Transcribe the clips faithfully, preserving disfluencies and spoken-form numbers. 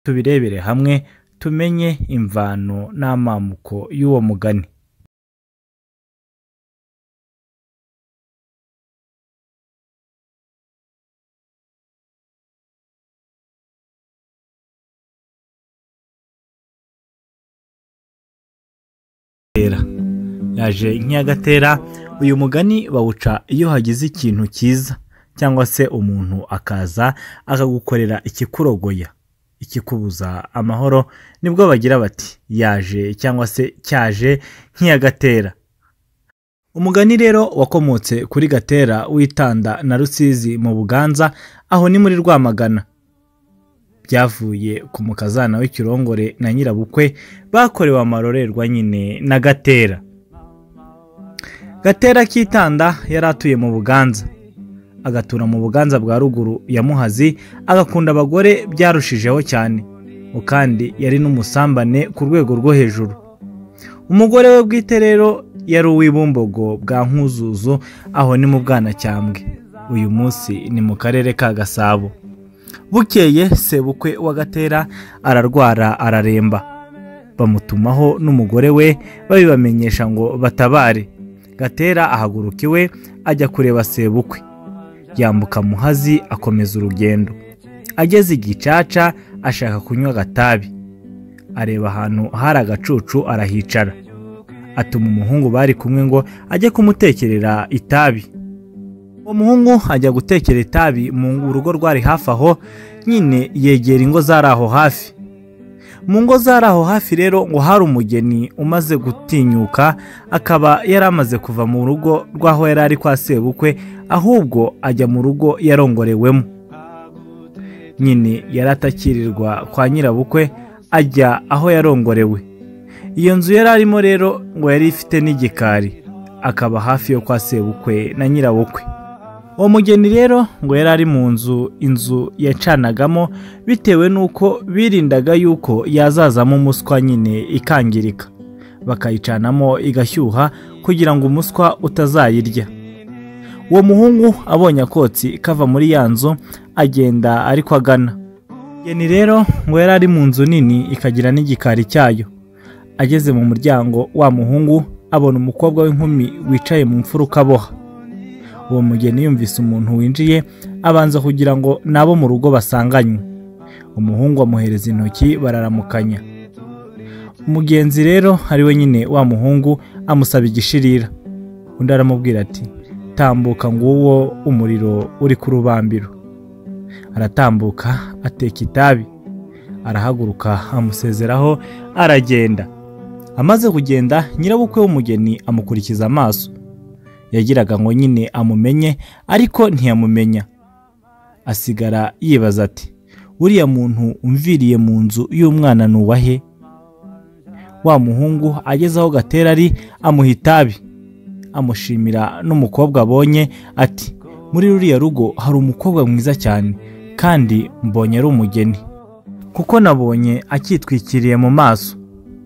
tubirebere hamwe tumenye imvano n'amamuko y'uwo mugani. Yaje nk'iyagatera. Uyu mugani bawuca iyo hagize ikintu cyiza cyangwa se umuntu akaza akagukorera ikikurogoya, ikikubuza amahoro, nibwo bagira bati yaje cyangwa se cyaje nk'iyagatera. Umugani rero wakomotse kuri Gatera w'Itanda na Rusizi mu Buganza, aho ni muri Rwamagana. Byavuye ku mukazana w'ikirongore na nyirabukwe bakorewe amarorerwa nyine na Gatera. Gatera k'Itanda yari atuye mu Buganza, agatura mu Buganza bwa ruguru ya Muhazi, agakunda abagore byarushijeho cyane, kandi yari n'umusambane ku rwego rwo hejuru. Umugore we bwite rero yari uw'Ibumbogo bwa Nkuzuzu, aho ni mu Bwanacyambwe. Uyu munsi ni mu karere ka Gasabo. Bukeye sebukwe wa Gatera ararwara araremba, bamutumaho n'umugore we babibamenyesha ngo batabare. Gatera ahaguruka iwe ajya kureba sebukwe, yambuka Muhazi akomeza urugendo. Ageze Gicaca ashaka kunywa agatabi, areba ahantu hari agacucu arahicara. Atuma umuhungu bari kumwe ngo ajye kumutekerera itabi. Uwo muhungu ajya gutekera itabi mu rugo rwari hafi aho, nyine yegera ingo zari aho hafi. Mu ngo zari aho hafi rero ngo hari umugeni umaze gutinyuka, akaba yari amaze kuva mu rugo rw'aho yari ari kwa sebukwe, ahubwo ajya mu rugo yarongorewemo. Nyine yari atakirirwa kwa nyirabukwe, ajya aho yarongorewe. Iyo nzu yari arimo rero ngo yari ifite n'igikari, akaba hafi yo kwa sebukwe na nyirabukwe. Uwo mugeni rero ngo yari ari mu nzu, inzu yacanagamo bitewe nuko birindaga yuko yazazamo umuswa nyine ikangirika, bakayicanamo igashyuha kugira ngo umuswa utazayirya. Uwo muhungu abonye akotsi kava muri ya nzu agenda ariko agana. Umugeni rero ngo yari ari mu nzu nini ikagira n'igikari cyayo. Ageze mu muryango wa muhungu abona umukobwa w'inkumi wicaye mu mfuruka aboha. Uwo mugeni yumvise umuntu winjiye, abanza kugira ngo nabo mu rugo basanganywe. Umuhungu amuhereza intoki bararamukanya. Umugenzi rero ari we nyine wa muhungu amusaba igishirira. Undi aramubwira ati tambuka nguwo umuriro uri ku rubambiro. Aratambuka ateka itabi, arahaguruka amusezeraho aragenda. Amaze kugenda nyirabukwe w'umugeni amukurikiza amaso. Yagiraga ngo nyine amumenye ariko ntiyamumenya. Asigara yibaza ati uriya muntu umviriye mu nzu y'umwana nuwahe? Wa muhungu ageze aho Gatera ari amuha itabi, amushimira n'umukobwa abonye ati muri ruriya rugo hari umukobwa mwiza cyane, kandi mbonye ari umugeni kuko nabonye akitwikiriye mu maso.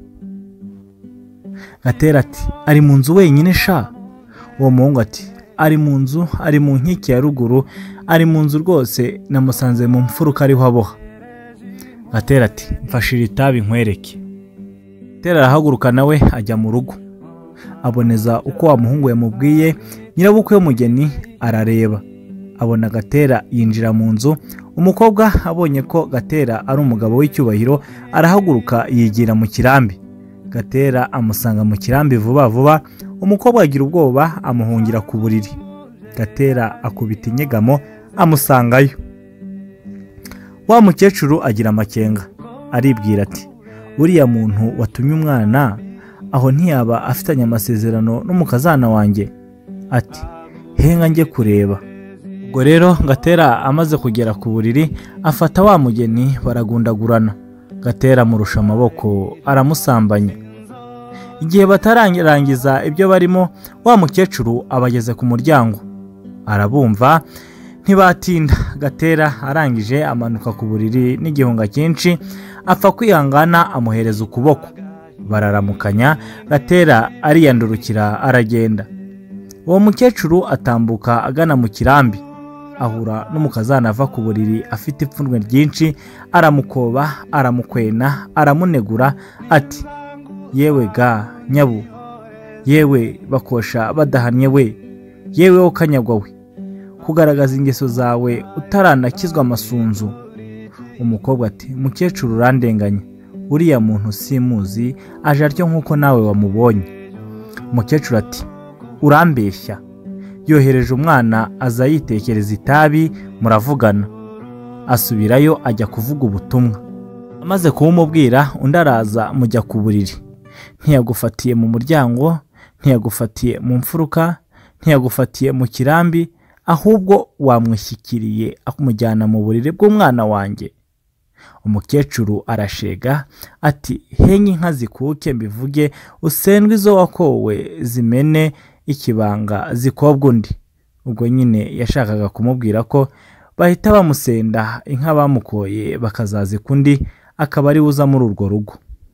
Gatera ati ari mu nzu wenyine sha? Uwo muhungu ati ari mu nzu, ari mu nkike ya ruguru, ari mu nzu rwose, namusanze mu mfuruka ariho aboha. Gatera ati mfashira itabi nkwereke. Gatera arahaguruka nawe ajya mu rugo. Aboneza uko wa muhungu yamubwiye. Nyirabukwe w'umugeni arareba, abona Gatera yinjira mu nzu. Umukobwa abonye ko Gatera ari umugabo w'icyubahiro arahaguruka yigira mu kirambi. Gatera amusanga mu kirambi vuba vuba. Umukobwa agira ubwoba amuhungira ku buriri. Gatera akubita inyegamo amusangayo. Wa mukecuru agira amakenga, aribwira ati uriya muntu watumye umwana aho ntiyaba afitanye amasezerano n'umukazana wanjye? Ati henga njye kureba. Ubwo rero Gatera amaze kugera ku buriri afata wa mugeni baragundagurana. Gatera amurusha amaboko aramusambanya. Igihe batarangiza ibyo barimo, wa mukecuru abageze ku muryango. Arabumva ntibatinda. Gatera arangije amanuka ku buriri n'igihunga cyinshi, apfa kwihangana amuhereza ukuboko. Bararamukanya, Gatera ariyandurukira aragenda. Uwo mukecuru atambuka agana mu kirambi. ahura n'umukazana ava ku buriri afite ipfunwe ryinshi, aramukoba, aramukwena, aramunegura ati, yewe ga nyabu, yewe bakosha badahannye we, yewe wo kanyagwa we, kugaragaza ingeso zawe utaranakizwa amasunzu. Umukobwa ati, mukecuru urandenganya, uriya muntu simuzi, aje atyo nk'uko nawe wamubonye. Umukecuru ati, urambeshya, yohereje umwana aza yitekereza itabi, muravugana. Asubirayo ajya kuvuga ubutumwa. Amaze kumubwira, undi araza mujya ku buriri. Ntiyagufatiye mu muryango, ntiyagufatiye mu mfuruka, ntiyagufatiye mu kirambi, ahubwo wamwishyikiriye akumujyana mu buriri bw'umwana wanjye. Umukecuru arashega ati, henye inka zikuke mbivuge, usendwe izo wakowe zimene ikibanga zikobwa undi. Ubwo nyine yashakaga kumubwira ko bahita bamusenda inka bamukoye bakazazika undi, akaba ari uza muri urwo rugo.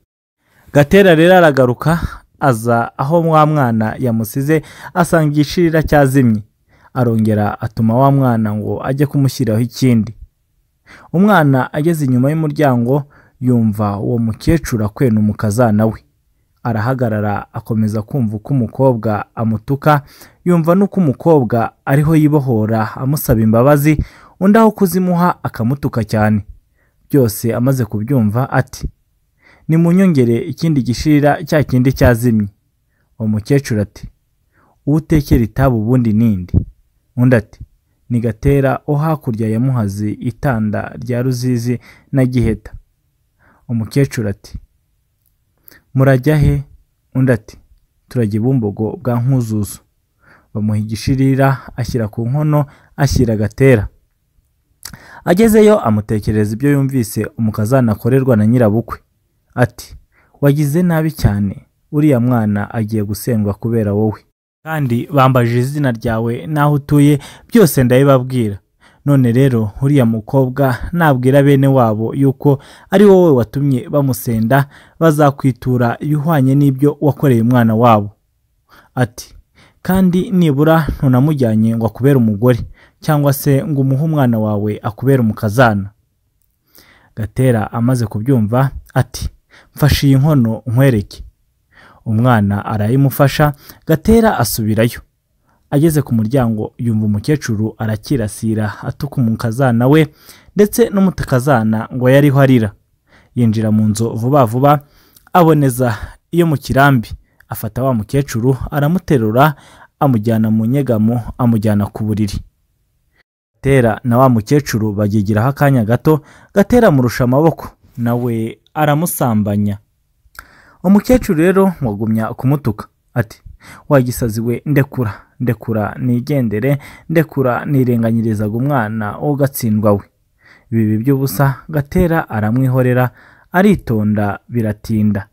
Gatera rero aragaruka, aza aho wa mwana yamusize, asanga igishirira cyazimye. Arongera atuma wa mwana ngo ajye kumushyiraho ikindi. Umwana ageze inyuma y'umuryango, yumva uwo mukecuru akwena umukazana we. Arahagarara, akomeza kumva uko umukobwa amutuka, yumva nuko umukobwa ariho yibohora amusaba imbabazi, undi aho kuzimuha akamutuka cyane. Byose amaze kubyumva ati, nimunyongere ikindi gishirira cya kindi cyazimye. Uwo mukecuru ati, utekera itabu ubundi nindi? Undi ati, ni Gatera o hakurya ya Muhazi, itanda rya Ruzizi na Giheta. Umukecuru ati, murajya he? Undi ati, turajya Bumbogo bwa Nkuzuzu. Bamuha igishirira, ashyira ku nkono, ashyira Gatera. Agezeyo amutekereza ibyo yumvise umukazana akorerwa na nyirabukwe. Ati, wagize nabi cyane, uriya mwana agiye gusendwa kubera wowe. Kandi bambaje izina ryawe naho utuye, byose ndabibabwira. None rero uriya mukobwa nabwira bene wabo yuko ari wowe watumye bamusenda, bazakwitura ibihwanye n'ibyo wakoreye umwana wabo. Ati, kandi nibura ntunamujyanye ngo akubere umugore, cyangwa se ngo umuhe umwana wawe akubere umukazana. Gatera amaze kubyumva ati, mfashe iyi nkono nkwereke. Umwana arayimufasha, Gatera asubirayo. Ageze ku muryango, yumva umukecuru arakirasira atuka umukazana we, ndetse n'umutakazana ngo yariho arira. Yinjira mu nzu vuba vuba, aboneza iyo mu kirambi. Afata wa mukecuru, aramuterura, amujyana mu nyegamo, amujyana ku buriri. Gatera na wa mukecuru bagigiraho akanya gato, Gatera amurusha amaboko, nawe aramusambanya. Umukecuru rero wagumya kumutuka ati, wagisaziwe, ndekura, ndekura nigendere, ndekura nirenganyirizaga umwana ugatsindwa we. Ibi by'ubusa Gatera aramwihorera, aritonda biratinda.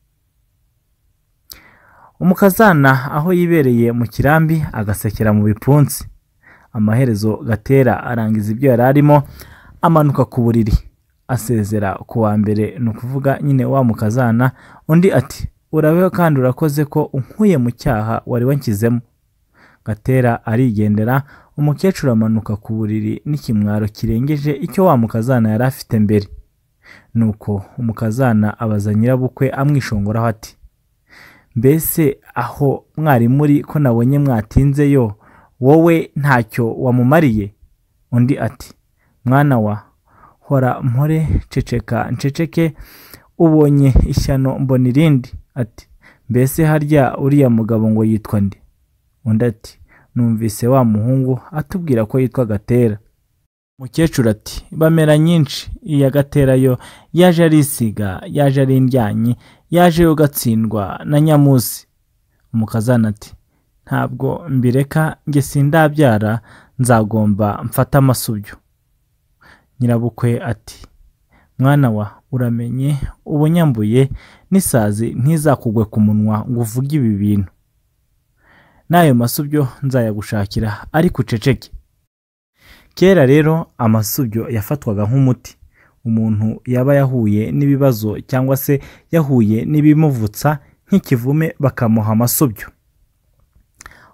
Umukazana aho yibereye mu kirambi agasekera mu bipfunsi. Amaherezo Gatera arangiza ibyo yari arimo, amanuka ku buriri. Asezera ku wa mbere, ni ukuvuga nyine wa mukazana. Undi ati, urabeho kandi urakoze ko unkuye mu cyaha wari wankizemo. Gatera arigendera. Umukecuru amanuka ku buriri n'ikimwaro kirengeje icyo wa mukazana yari afite mbere. Nuko umukazana abaza nyirabukwe amwishongoraho ati, mbese aho mwari muri ko nabonye mwatinzeyo, wowe ntacyo wamumariye? Undi ati, mwana wa, hora mpore, ceceka nceceke, ubonye ishyano mbona irindi. Ati, mbese harya uriya mugabo ngo yitwa nde? Undi ati, numvise wa muhungu atubwira ko yitwa Gatera. Umukecuru ati, bamera nyinshi, iya Gatera yo yaje arisiga, yaje ari indyanyi, yaje yo gatsindwa na Nyamusi. Umukazana ati, ntabwo mbireka, nge sindabyara, nzagomba mfata amasubyo. Nyirabukwe ati, mwana wa, uramenye ubunyambuye, n'isazi ntizakugwe ku munwa ngo uvuge ibi bintu. N'ayo masubyo nzayagushakira, ariko uceceke. Kera rero amasubyo yafatwaga nk'umuti. Umuntu yaba yahuye n'ibibazo cyangwa se yahuye n'ibimuvutsa nk'ikivume, bakamuha amasubyo.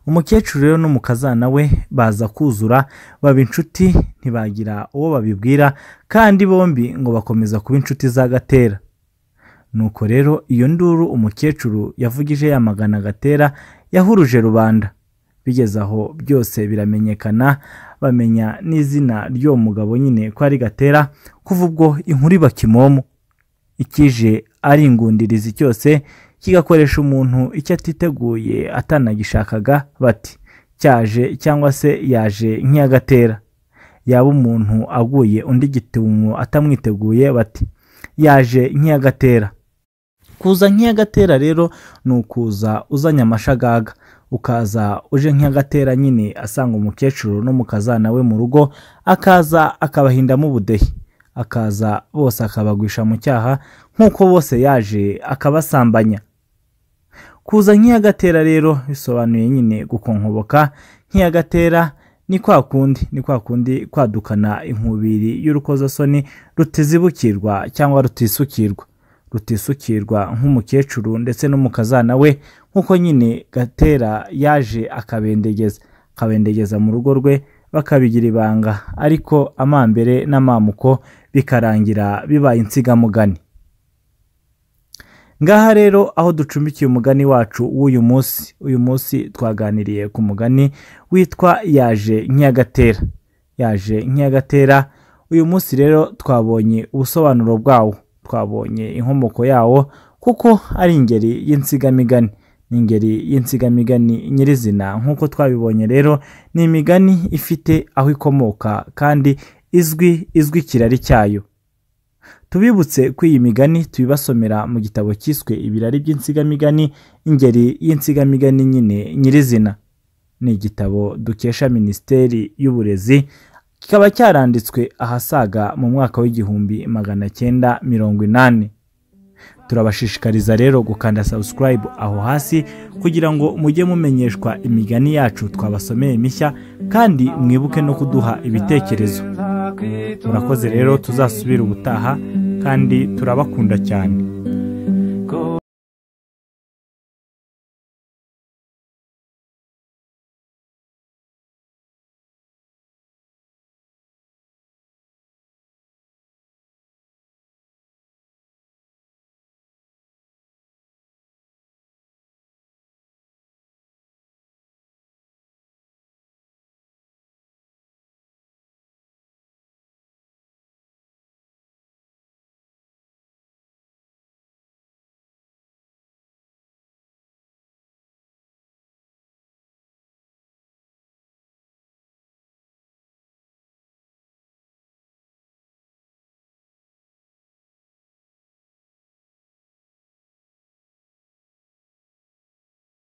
umukecuru rero n'umukazana we baza kuzura baba inshuti ntibagira uwo babibwira kandi bombi ngo bakomeza kuba inshuti za Gatera. Nuko rero iyo nduru umukecuru yavugije yamagana Gatera yahuruje rubanda. Bigeze aho byose biramenyekana, bamenya n'izina ry'uwo mugabo nyine ko ari Gatera. Kuva ubwo inkuru iba kimomo, ikije ari ingundirizi cyose kigakoresha umuntu icyo atiteguye atanagishakaga, bati cyaje cyangwa se yaje nk'iya Gatera. Yaba umuntu aguye undi gitumo atamwiteguye, bati yaje nk'iya Gatera. Kuza nk'iya Gatera rero ni ukuza uzanye amashagaga, ukaza uje nk'iya Gatera nyine asanga umukecuru n'umukazana we mu rugo, akaza akabahindamo ubudehe, akaza bose akabagwisha mu cyaha nk'uko bose yaje akabasambanya. Kuza nk'iya Gatera rero bisobanuye nyine gukonkoboka. Nk'iya Gatera ni kwa kundi ni kwa kundi kwadukana inkubiri y'urukozasoni rutizibukirwa cyangwa rutisukirwa rutisukirwa nk'umukecuru ndetse n'umukazana we, nk'uko nyine Gatera yaje akabendegeza akabendegeza mu rugo rwe, bakabigira ibanga, ariko amambere n'amamuko bikarangira bibaye insigamugani. Ngaha rero aho ducumbikiye umugani wacu w'uyu munsi, uyu munsi twaganiriye ku mugani witwa yaje nk'iya Gatera. Yaje nk'iya Gatera, uyu munsi rero twabonye ubusobanuro bwawo, twabonye inkomoko yawo, kuko ari ingeri y'insigamigani, ni ingeri y'insigamigani nyirizina. Nk'uko twabibonye rero ni imigani ifite aho ikomoka kandi izwi izwi kirari cyayo. Tubibutse ko iyi migani tubibasomera mu gitabo cyiswe Ibirari by'insigamigani, ingeri y'insigamigani nyine nyirizina. Ni igitabo dukesha Minisiteri y'Uburezi, kikaba cyaranditswe ahasaga mu mwaka w'igihumbi magana cyenda mirongo inani. Turabashishikariza rero gukanda subscribe aho hasi kugira ngo mujye mumenyeshwa imigani yacu twabasomeye mishya, kandi mwibuke no kuduha ibitekerezo. Murakoze rero, tuzasubira ubutaha kandi turabakunda cyane.